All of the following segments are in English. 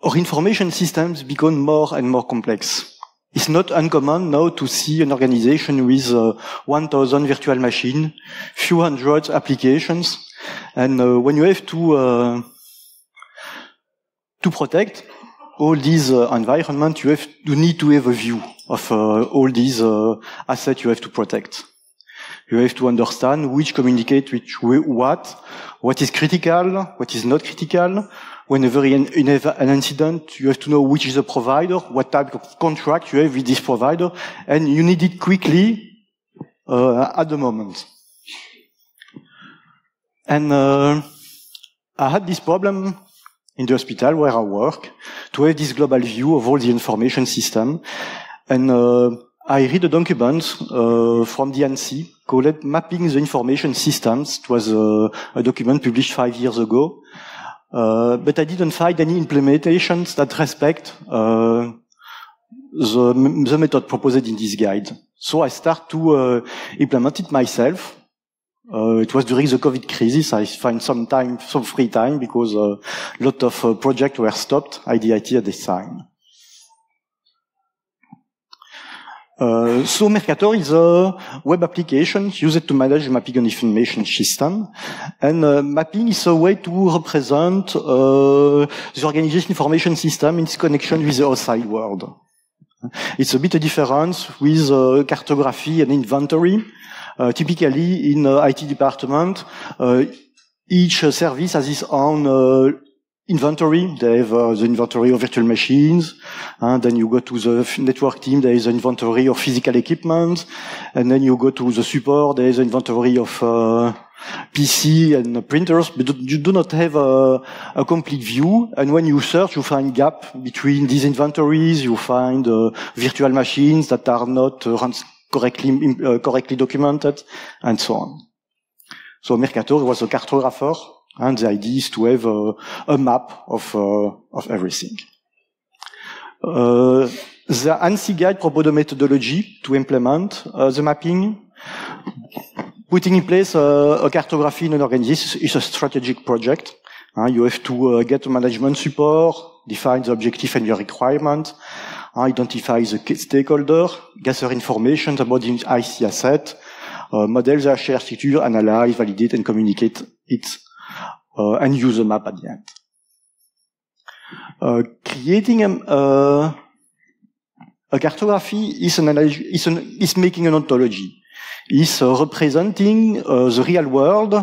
our information systems become more and more complex. It's not uncommon now to see an organization with 1,000 virtual machines, few hundred applications, and when you have to protect all these environments, you need to have a view of all these assets you have to protect. You have to understand which communicate which what is critical, what is not critical. Whenever you have an incident, you have to know which is the provider, what type of contract you have with this provider, and you need it quickly at the moment. And I had this problem in the hospital where I work, to have this global view of all the information system. And I read a document from the ANSI called Mapping the Information Systems. It was a document published 5 years ago. But I didn't find any implementations that respect the method proposed in this guide. So I start to implement it myself. It was during the COVID crisis. I find some free time, because a lot of projects were stopped at the IT at this time. So Mercator is a web application used to manage mapping and information system. And mapping is a way to represent the organization information system in its connection with the outside world. It's a bit of difference with cartography and inventory. Typically in IT department, each service has its own inventory. They have the inventory of virtual machines, and then you go to the network team, there is an inventory of physical equipment, and then you go to the support, there is an inventory of PC and printers, but you do not have a complete view. And when you search, you find gap between these inventories, you find virtual machines that are not correctly documented, and so on. So Mercator was a cartographer, and the idea is to have a map of everything. The ANSI guide proposed a methodology to implement the mapping. Putting in place a cartography in an organization is a strategic project. You have to get management support, define the objective and your requirement, identify the stakeholder, gather information about the IC asset, model the architecture, analyze, validate, and communicate it, and use a map at the end. Creating a cartography is making an ontology. Is representing the real world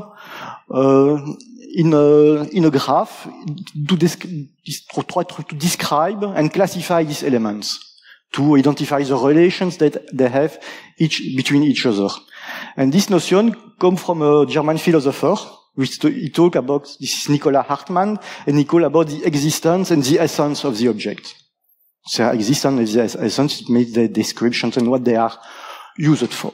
in a graph to try to describe and classify these elements, to identify the relations that they have between each other. And this notion comes from a German philosopher, which he talked about, this is Nicola Hartmann, and he called about the existence and the essence of the object. So existence and the essence make the descriptions and what they are used for.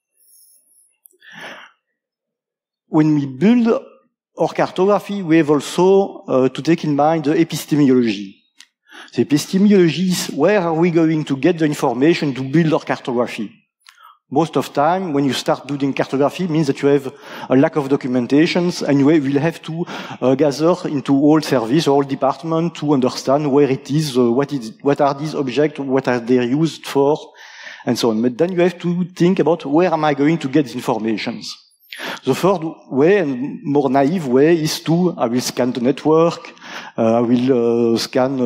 When we build our cartography, we have also to take in mind the epistemology. The epistemology is where are we going to get the information to build our cartography. Most of the time, when you start building cartography, it means that you have a lack of documentations, and you will have to gather into all service, all department to understand where it is, what are these objects, what are they used for, and so on. But then you have to think about where am I going to get the informations. The third way, and more naive way, is I will scan the network, I will scan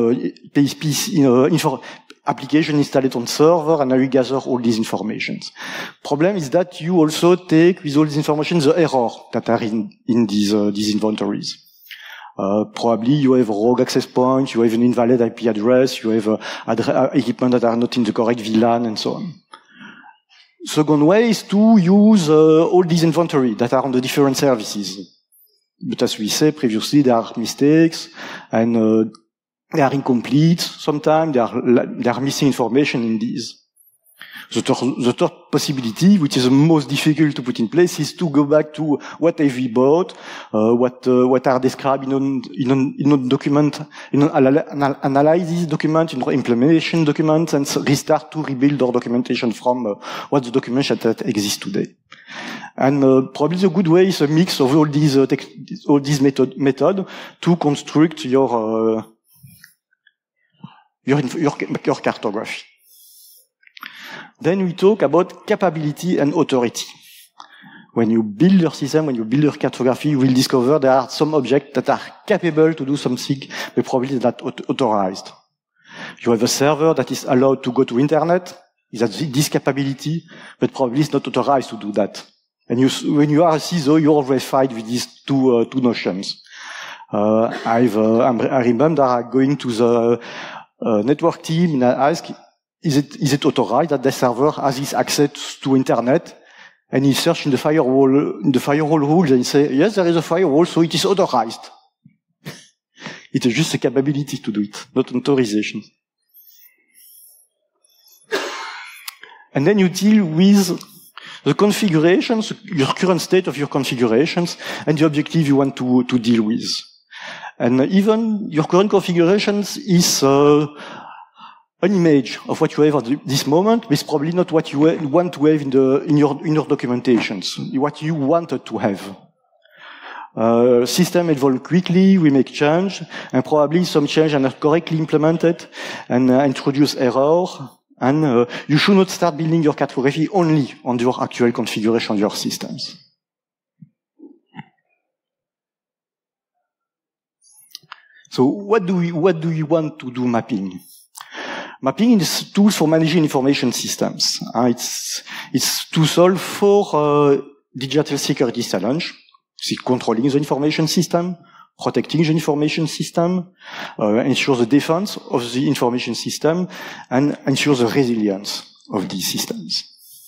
application installed on server, and I will gather all these informations. Problem is that you also take, with all this information, the error that are in these inventories. Probably you have rogue access points, you have an invalid IP address, you have equipment that are not in the correct VLAN, and so on. Second way is to use all these inventory that are on the different services. But as we said previously, there are mistakes, and they are incomplete. Sometimes they are missing information in these. The third possibility, which is the most difficult to put in place, is to go back to what have we bought, what are described in a document, analysis document, in implementation document, and restart to rebuild our documentation from what the documentation that exists today. And probably the good way is a mix of all these method to construct your your cartography. Then we talk about capability and authority. When you build your system, when you build your cartography, you will discover there are some objects that are capable to do something, but probably not authorized. You have a server that is allowed to go to internet, it has this capability, but probably is not authorized to do that. And when you are a CISO, you always fight with these two notions. I remember going to the network team and I asked, is it authorized that the server has this access to internet? And he searched in the firewall rules and he said, yes, there is a firewall, so it is authorized. It is just a capability to do it, not an authorization. And then you deal with the configurations, your current state of your configurations, and the objective you want to deal with. And even your current configurations is an image of what you have at this moment, but it's probably not what you want to have in your documentations, what you wanted to have. System evolve quickly, we make change, and probably some change are not correctly implemented and introduce error. And you should not start building your cartography only on your actual configuration of your systems. So what do we want to do mapping? Mapping is tools for managing information systems. It's to solve for digital security challenge, controlling the information system, protecting the information system, ensure the defense of the information system, and ensure the resilience of these systems.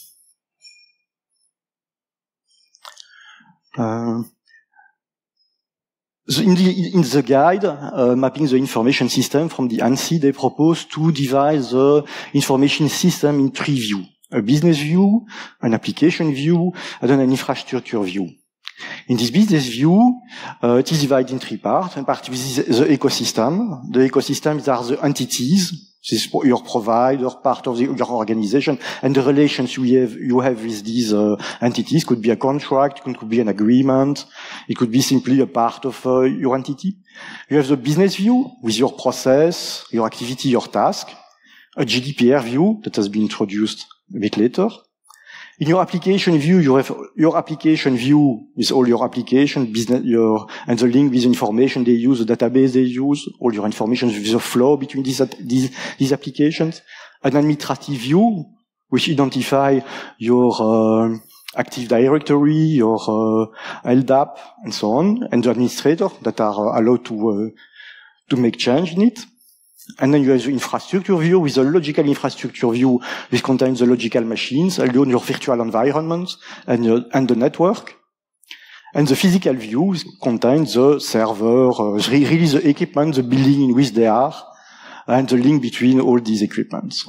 In the guide, mapping the information system from the ANSI, they propose to divide the information system in three views: a business view, an application view, and then an infrastructure view. In this business view, it is divided in three parts. One part is the ecosystem. The ecosystems are the entities. This is your provider, part of your organization, and the relations you have with these entities. Could be a contract, could be an agreement, it could be simply a part of your entity. You have the business view with your process, your activity, your task. A GDPR view that has been introduced a bit later. In your application view, you have your application view with all your application, business, and the link with information they use, the database they use, all your information with the flow between these applications. An administrative view, which identify your Active Directory, your LDAP, and so on, and the administrator that are allowed to make change in it. And then you have the infrastructure view with the logical infrastructure view, which contains the logical machines, alone your virtual environment and the network. And the physical view contains the server, really the equipment, the building in which they are, and the link between all these equipments.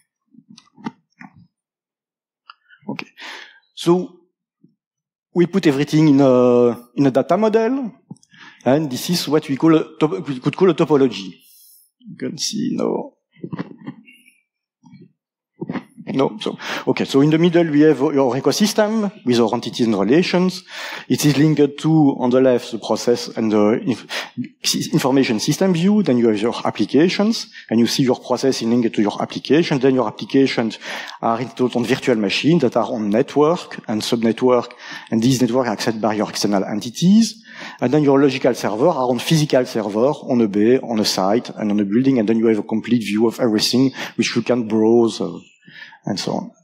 Okay. So we put everything in a data model, and this is what we could call a topology. You can see no. So in the middle we have your ecosystem with our entities and relations. It is linked to, on the left, the process and the information system view. Then you have your applications, and you see your process is linked to your application. Then your applications are installed on virtual machines that are on network and subnetwork, and these networks are accessed by your external entities. And then your logical server are on physical server, on a bay, on a site, and on a building, and then you have a complete view of everything which you can browse, and so on.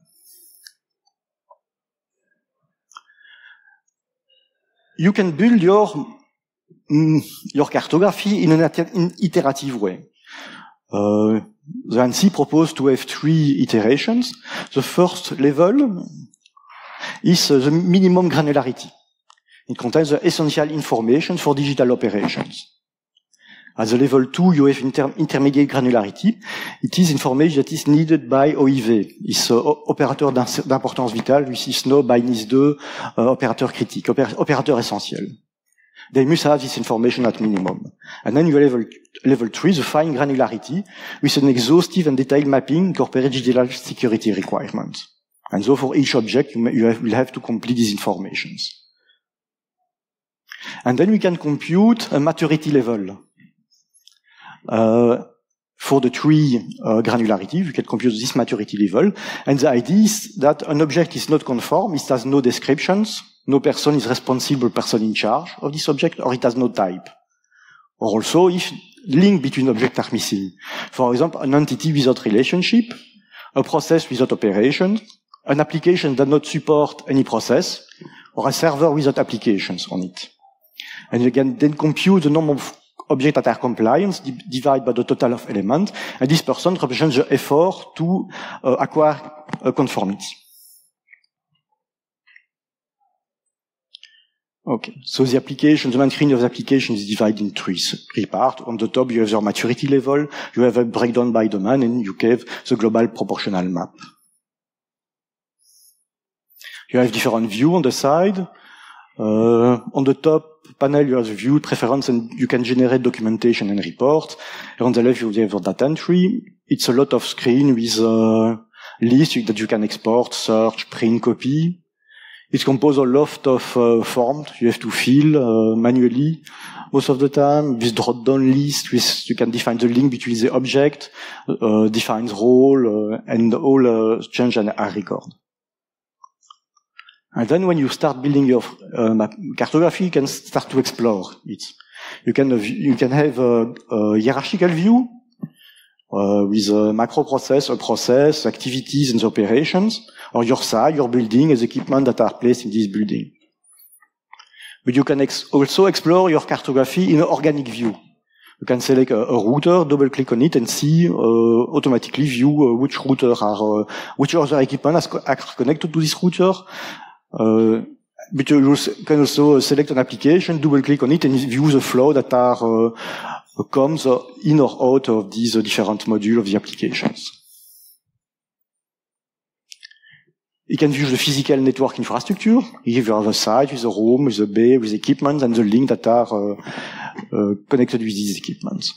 You can build your cartography in an iterative way. The ANSI proposed to have 3 iterations. The first level is the minimum granularity. It contains the essential information for digital operations. At the level 2, you have intermediate granularity. It is information that is needed by OIV. It's opérateur d'importance vitale, which is known by NIS2, opérateur critique, opérateur essentiel. They must have this information at minimum. And then you have level 3, the fine granularity, with an exhaustive and detailed mapping incorporating digital security requirements. And so for each object, you will have to complete these informations. And then we can compute a maturity level. for the tree granularity. You can compute this maturity level. And the idea is that an object is not conform, it has no descriptions, no person is responsible, person in charge of this object, or it has no type. Or also, if link between objects are missing. For example, an entity without relationship, a process without operation, an application that not support any process, or a server without applications on it. And you can then compute the number of objects that are compliant, divide by the total of elements, and this person represents the effort to acquire conformity. Okay, so the application, the mainstream of the application is divided in three parts. On the top, you have your maturity level, you have a breakdown by domain, and you have the global proportional map. You have different views on the side. On the top panel, you have the view preference, and you can generate documentation and reports. And on the left, you have your data entry. It's a lot of screen with lists that you can export, search, print, copy. It's composed of a lot of forms you have to fill manually most of the time. This drop-down list, you can define the link between the object, defines role, and all change and are recorded. And then when you start building your cartography, you can start to explore it. You can have a hierarchical view with a macro process, a process, activities, and the operations, or your site, your building, and the equipment that are placed in this building. But you can also explore your cartography in an organic view. You can select a router, double-click on it, and see automatically view which router are which other equipment are connected to this router. But you can also select an application, double-click on it, and view the flow that are comes in or out of these different modules of the applications. You can view the physical network infrastructure. Here you have a site with a room, with a bay, with equipment, and the link that are connected with these equipments.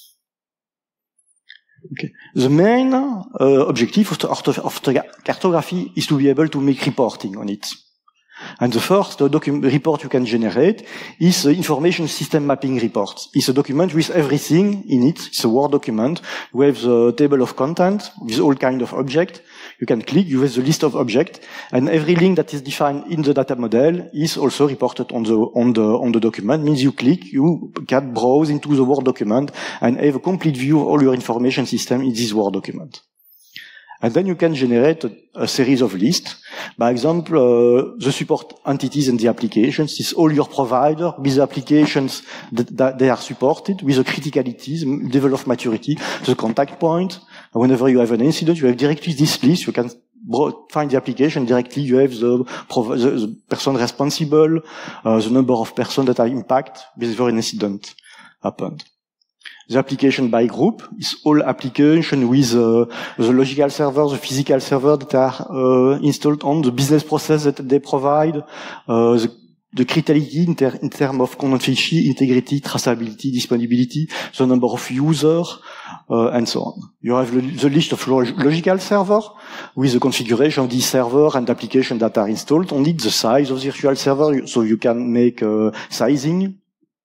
Okay. The main objective of cartography is to be able to make reporting on it. And the first report you can generate is the information system mapping report. It's a document with everything in it. It's a Word document. We have the table of content with all kinds of objects. You can click, you have the list of objects, and every link that is defined in the data model is also reported on the document. Means you click, you can browse into the Word document and have a complete view of all your information system in this Word document. And then you can generate a series of lists. By example, the support entities and the applications is all your provider with the applications that they are supported, with the criticalities, level of maturity, the contact point. Whenever you have an incident, you have directly this list. You can find the application directly. You have the person responsible, the number of persons that are impacted whenever an incident happened. The application by group is all application with the logical server, the physical server that are installed on the business process that they provide, the criticality in terms of confidentiality, integrity, traceability, disponibility, the number of users, and so on. You have the list of logical server with the configuration of this server and application that are installed on it, the size of the virtual server, so you can make sizing.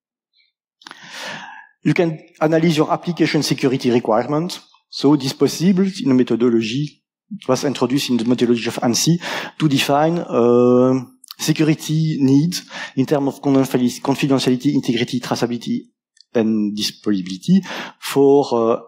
You can analyze your application security requirements. So it is possible in a methodology, it was introduced in the methodology of ANSI, to define security needs in terms of confidentiality, integrity, traceability, and disponibility for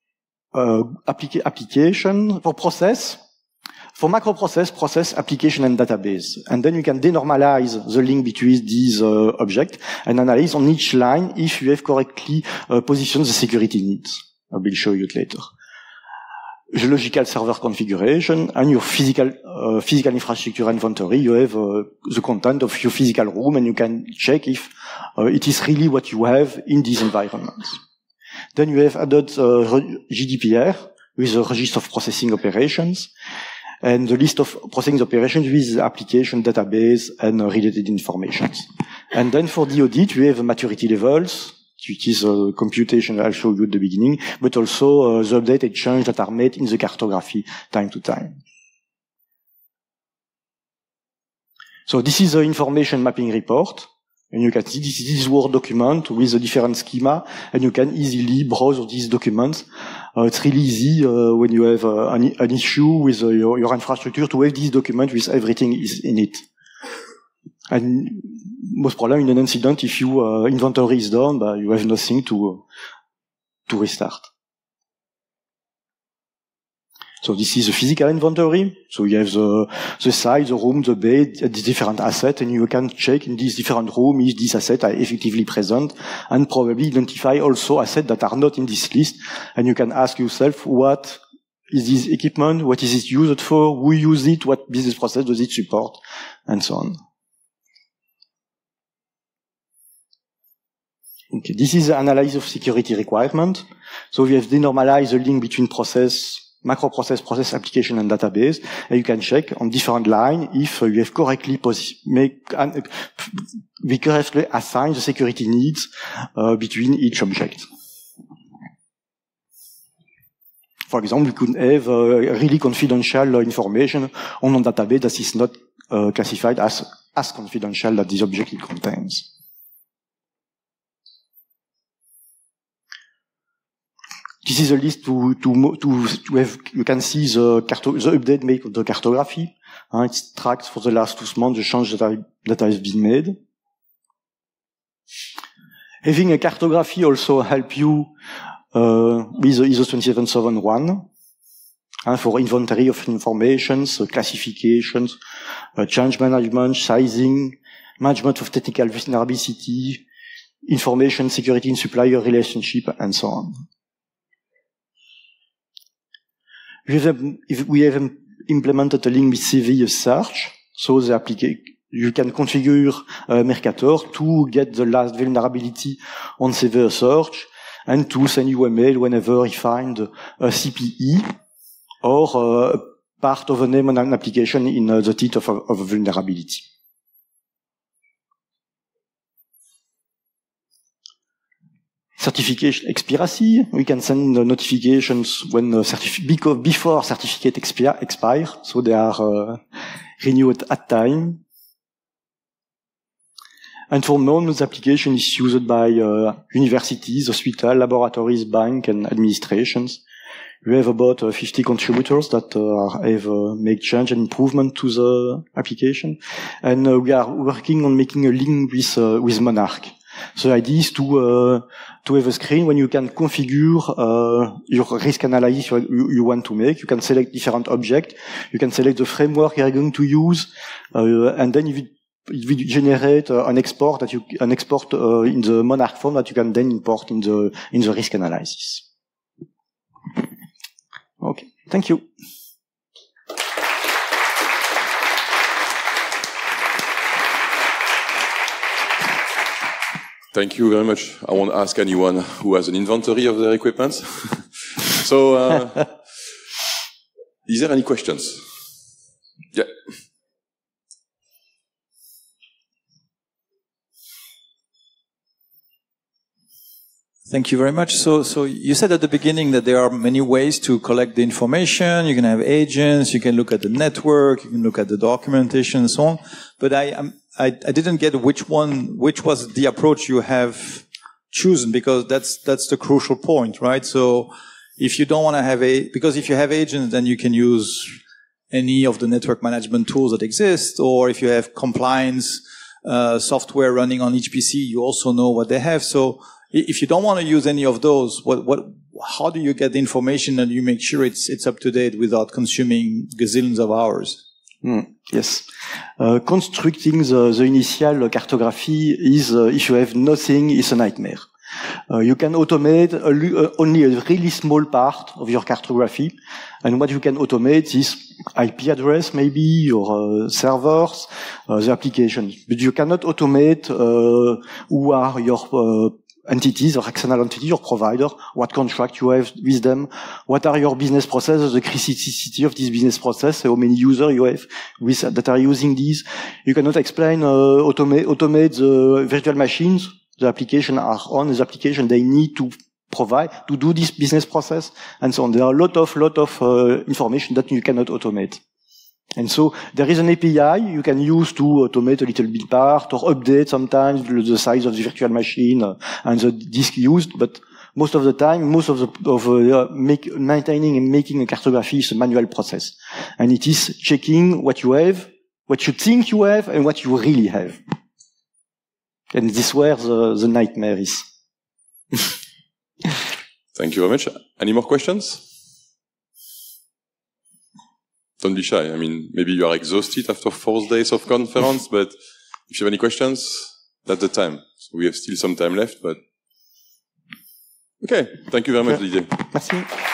application, for process, for macroprocess, process, application, and database. And then you can denormalize the link between these objects and analyze on each line if you have correctly positioned the security needs. I will show you it later. The logical server configuration and your physical infrastructure inventory. You have the content of your physical room, and you can check if it is really what you have in these environments. Then you have added GDPR with the register of processing operations, and the list of processing operations with the application, database, and related information. And then for the audit, we have maturity levels, which is computation I'll show you at the beginning, but also the update and change that are made in the cartography time to time. So this is the information mapping report. And you can see this is Word document with a different schema, and you can easily browse these documents. It's really easy when you have an issue with your infrastructure to have this document with everything is in it. And most problem in an incident, if your inventory is down, but you have nothing to restart. So this is a physical inventory. So you have the size, the room, the bed, the different assets, and you can check in these different rooms if these assets are effectively present, and probably identify also assets that are not in this list. And you can ask yourself, what is this equipment? What is it used for? Who uses it? What business process does it support? And so on. Okay, this is the analysis of security requirement. So we have denormalized the link between macro process, application, and database, and you can check on different line if you have correctly we correctly assign the security needs between each object. For example, we could have really confidential information on a database that is not classified as confidential that this object it contains. This is a list to have, you can see the update made of the cartography. It's tracked for the last 2 months, the change that has been made. Having a cartography also help you with the ISO 27701 for inventory of information, classifications, change management, sizing, management of technical vulnerability, information security in supplier relationship, and so on. We have implemented a link with CV search, so you can configure Mercator to get the last vulnerability on CV search and to send you a mail whenever you find a CPE or part of a name on an application in the teeth of a vulnerability. Certification expiracy, we can send notifications when before certificate expire, so they are renewed at time. And for known application is used by universities, hospitals, laboratories, banks, and administrations. We have about 50 contributors that have made change and improvement to the application, and we are working on making a link with Monarch. So the idea is to have a screen when you can configure your risk analysis you want to make. You can select different objects. You can select the framework you are going to use, and then it will generate an export in the Monarch form that you can then import in the risk analysis. Okay, thank you. Thank you very much. I won't ask anyone who has an inventory of their equipment. So, is there any questions? Yeah. Thank you very much. So you said at the beginning that there are many ways to collect the information. You can have agents, you can look at the network, you can look at the documentation and so on. But I didn't get which was the approach you have chosen, because that's the crucial point, right? So if you don't want to have because if you have agents, then you can use any of the network management tools that exist, or if you have compliance software running on each PC, you also know what they have. So if you don't want to use any of those, how do you get the information and you make sure it's up to date without consuming gazillions of hours? Yes. Constructing the initial cartography is, if you have nothing, is a nightmare. You can automate only a really small part of your cartography, and what you can automate is IP address maybe, or servers, the application. But you cannot automate who are your entities or external entities, your provider, what contract you have with them, what are your business processes, the criticality of this business process, how many users you have that are using these. You cannot explain, automate the virtual machines the application are on, the application they need to provide to do this business process, and so on. There are a lot of information that you cannot automate. And so there is an API you can use to automate a little bit part or update sometimes the size of the virtual machine and the disk used, but most of the time, maintaining and making a cartography is a manual process. And it is checking what you have, what you think you have, and what you really have. And this is where the nightmare is. Thank you very much. Any more questions? Don't be shy. I mean, maybe you are exhausted after 4 days of conference, but if you have any questions, that's the time. So we have still some time left, but okay. Thank you very much, Didier. Merci.